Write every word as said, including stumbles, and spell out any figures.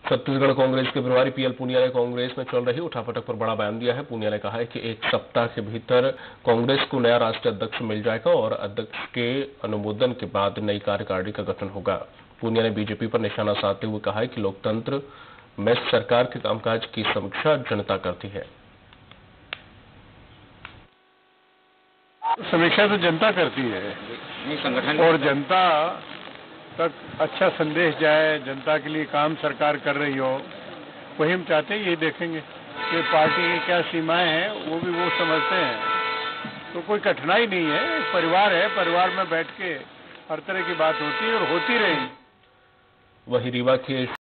छत्तीसगढ़ कांग्रेस के प्रभारी पीएल पूनिया ने कांग्रेस में चल रही उठापटक पर बड़ा बयान दिया है। पूनिया ने कहा है कि एक सप्ताह के भीतर कांग्रेस को नया राष्ट्रीय अध्यक्ष मिल जाएगा और अध्यक्ष के अनुमोदन के बाद नई कार्यकारिणी का गठन होगा। पूनिया ने बीजेपी पर निशाना साधते हुए कहा है कि लोकतंत्र में सरकार के कामकाज की समीक्षा जनता करती है। समीक्षा तो जनता करती है संगठन और जनता तक अच्छा संदेश जाए, जनता के लिए काम सरकार कर रही हो, वही हम चाहते हैं। यही देखेंगे कि पार्टी की क्या सीमाएं हैं, वो भी वो समझते हैं। तो कोई कठिनाई नहीं है, परिवार है, परिवार में बैठ के हर तरह की बात होती है और होती रहेगी। वही रीवा के